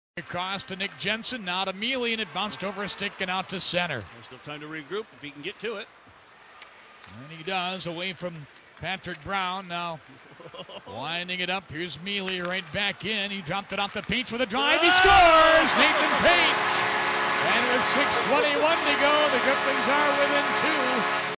Across to Nick Jensen, now to Miele, and it bounced over a stick and out to center. There's still time to regroup if he can get to it. And he does, away from Patrick Brown. Now winding it up. Here's Miele right back in. He dropped it off the Paetsch with a drive. He scores! Nathan Paetsch! And with 6:21 to go, the Griffins are within two.